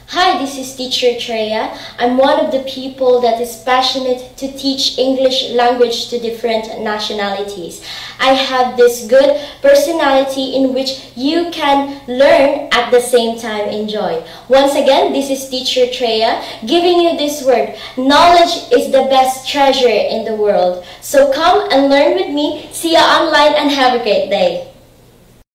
Hi, this is teacher Triah. I'm one of the people that is passionate to teach English language to different nationalities. I have this good personality in which you can learn at the same time enjoy. Once again, this is teacher Triah giving you this word. Knowledge is the best treasure in the world. So come and learn with me. See you online and have a great day.